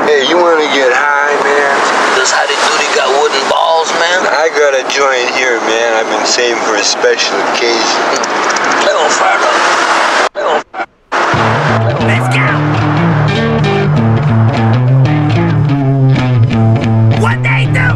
Hey, you wanna get high, man? Does Howdy Doody got wooden balls, man? I got a joint here, man. I've been saving for a special occasion. Little fire up. Let's go! What they do?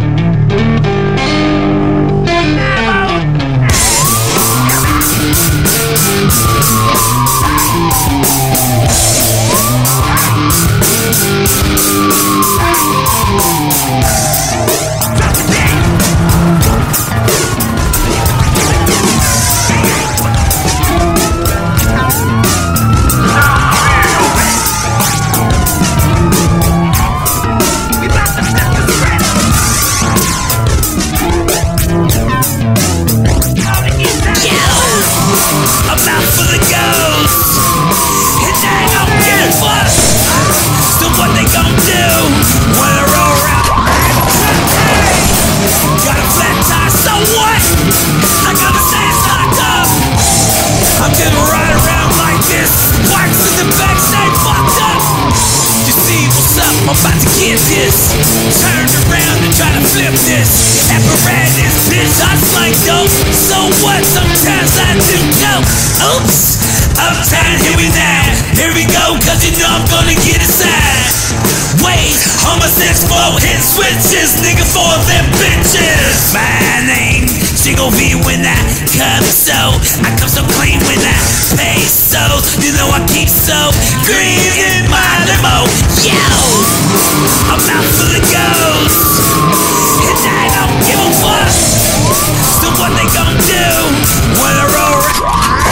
I'm about to get this. Turn around and try to flip this apparatus, bitch. I slang dope. So what? Sometimes I do dope. Oops. Uptown, here we now. Here we go, cause you know I'm gonna get inside. Wait, homosexual hit switches, nigga, for them bitches. My name, ChicoV when I come so. I come so clean when I pay so. You know I keep so green in my limo. Yo! I'm out for the ghosts, and I don't give a fuck. So what they gon' do when I roll around?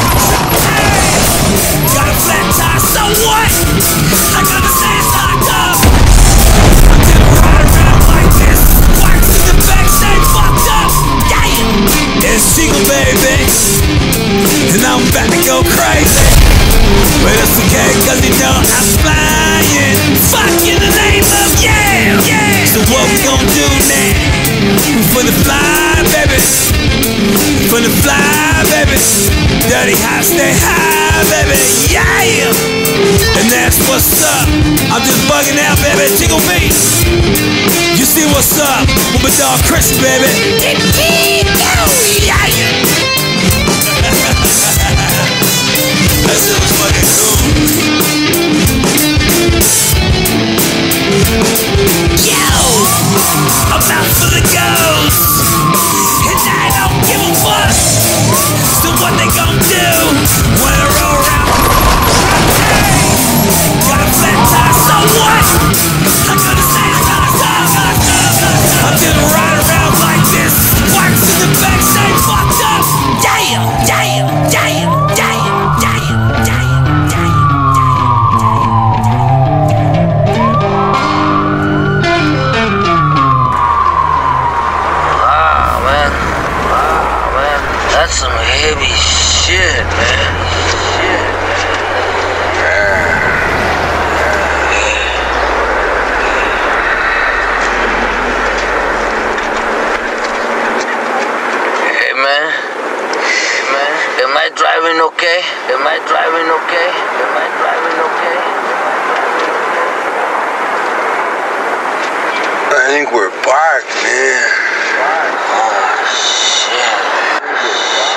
Got a flat tire, so what? I gotta say it's not a dub. I'm gonna ride around like this. Works in the back, say fucked up. Damn! It's Chico, baby, and I'm about to go crazy. But it's okay, cause you know I'm flying. Fuck in the name of yeah, yeah. So what we gon' do now? For the fly, baby. For the fly, baby. Dirty high, stay high, baby. Yeah. And that's what's up. I'm just bugging out, baby. ChicoV. You see what's up with my dog Chris, baby. Yeah. That shit was fucking cool. Yo! I'm out for the ghosts, and I don't give a fuck. So what they gon' do when I roll around? Got a flat tire, so what? I'm gonna say it's not a stop. I'm gonna ride around like this. Works in the back, say fucked up. Damn, damn, damn, damn. That's some heavy shit, man. Hey, man. Am I driving okay? Am I driving okay? Am I driving okay? I think we're parked, man. Oh, shit.